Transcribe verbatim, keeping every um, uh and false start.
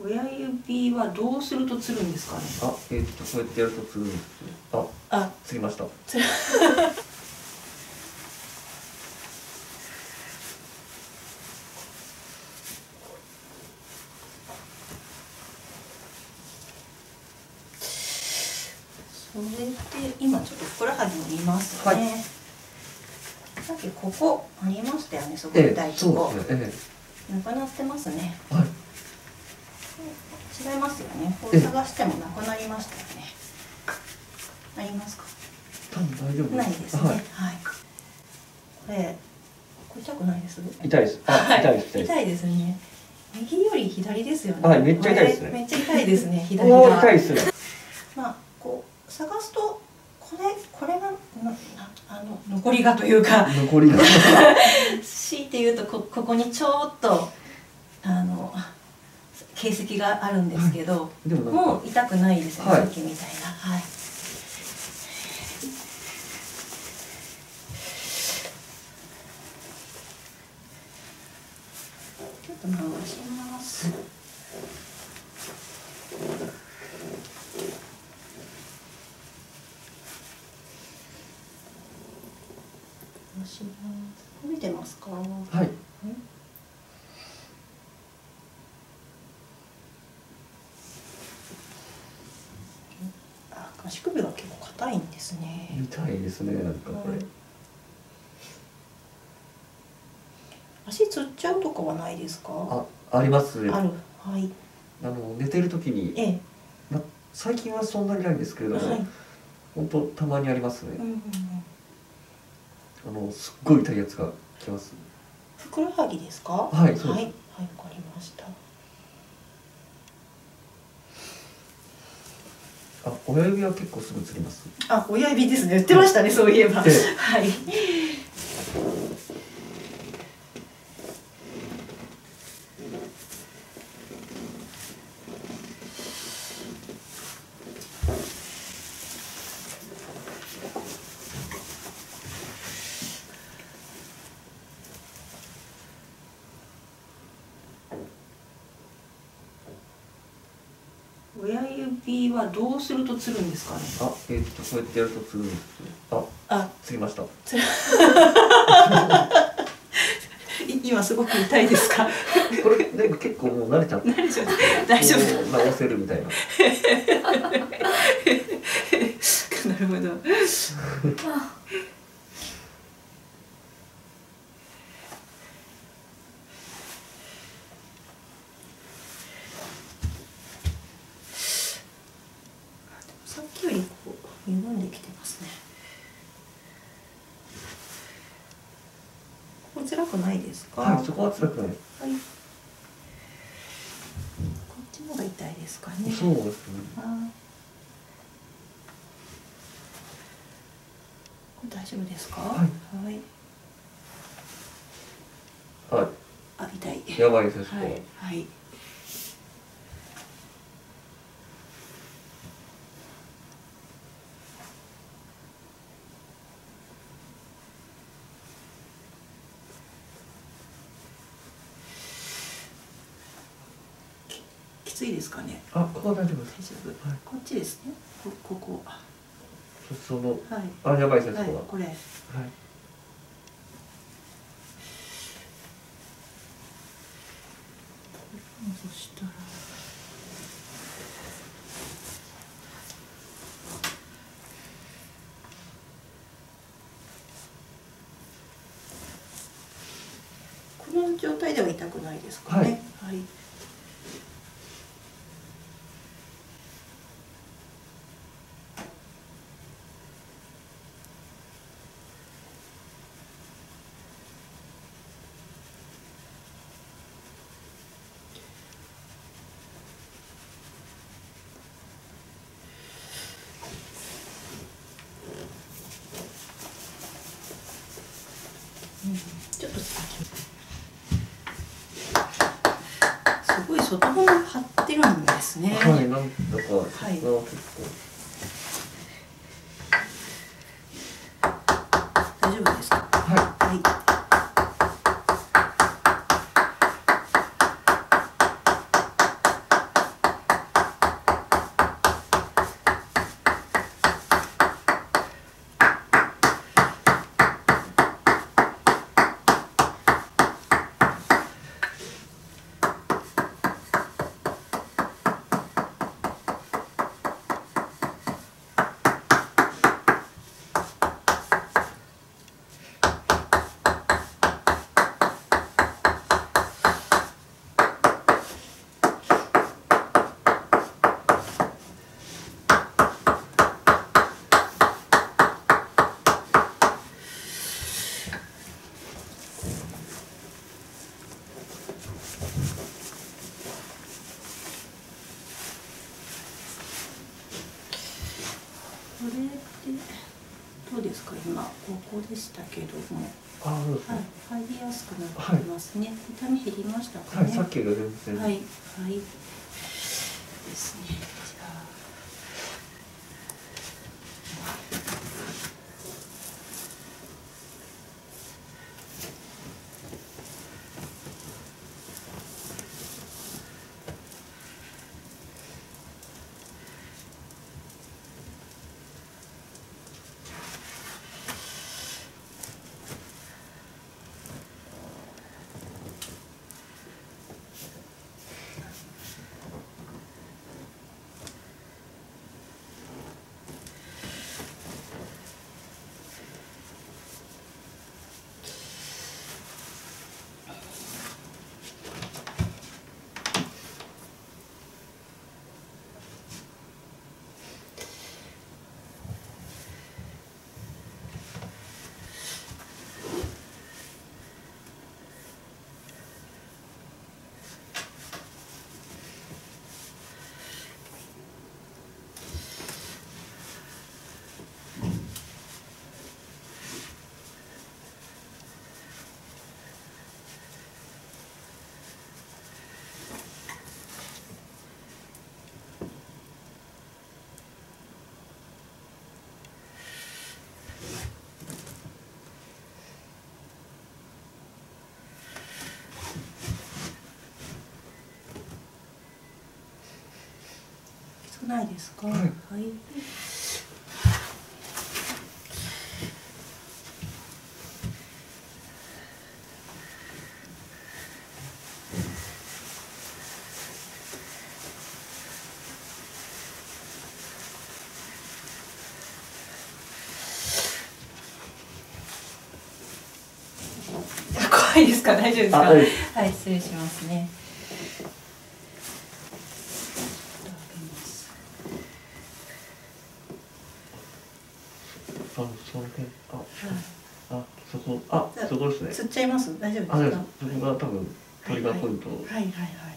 親指はどうするとつるんですかね。 あ、えー、っとこうやってやるとつるんですよ。あ、あ、つりました。つるそれで今ちょっとふくらはぎを見ますね。はい、さっきここありましたよね、すごい痛いとこ。ええ、そうですね。ええ、なくなってますね。はい。違いますよね。こう探してもなくなりましたよね。ありますか？ 多分大丈夫。 ないですね。はい。はい、これ、これ痛くないです？ 痛いです。あ、はい、痛いです。 痛いですね。右より左ですよね。 はい、めっちゃ痛いですね。 めっちゃ痛いですね。左が。 おー、痛いですね。 まあ、こう探すと、これ、これが、な、あの、残りがというか。 残りが。 強いて言うと、こ、ここにちょっと。あの。形跡があるんですけど、はい、もう痛くないですね、はい、さっきみたいな。はい。ちょっと回します。回します。伸びてますか？はい。足首が結構硬いんですね。 痛いですね、なんかこれ。 足つっちゃうとかはないですか？ あ、ありますね。 ある。はい。 あの寝てる時に、ええ、ま、最近はそんなにないんですけれども、はい、本当たまにありますね。うんうんうん、あのすっごい痛いやつがきます。 ふくらはぎですか？ はい、そうです。はい、 はい、わかりました。 あ、親指は結構すぐつります。 あ、親指ですね。言ってましたね、そういえば。はい。親指はどうするとつるんですかね。 あ、えー、っとこうやってやるとつるんですよ。あ、あ、つりました。 今すごく痛いですか？ これなんか結構もう慣れちゃって。慣れちゃって。大丈夫。直せるみたいな。 なるほど。さっきよりこう緩んできてますね。ここ辛くないですか？ はい、そこは辛くない。はい。こっちのが痛いですかね。 そうですね。あ、 これ大丈夫ですか？はい。 はい。はい。 あ、痛い。 やばいですね。 はい。はい。きついですかね。 あ、ここは大丈夫です。 大丈夫。はい、こっちですね。こ、ここ。 その。 はい。 あ、やばいですね。そこは。 これ。はい。そしたら。この状態では痛くないですかね。はい。はい。ちょっとすごい外側が張ってるんですね。 はい、なんだか、はい、結構。 大丈夫ですか？はい。はい。 これでどうですか、今ここでしたけども。 あ、そうですね。 はい、入りやすくなってますね。はい、痛み減りましたかね。 はい、さっきより全然。 はい、はい。ですね。じゃあ。ないですか。はい。はい。怖いですか、大丈夫ですか。はい、はい、失礼しますね。 あ、その辺、あ、あ、そこ、あ、そこですね。 吸っちゃいます。大丈夫ですか。 あ、そこが多分トリガーポイント。 はいはいはい。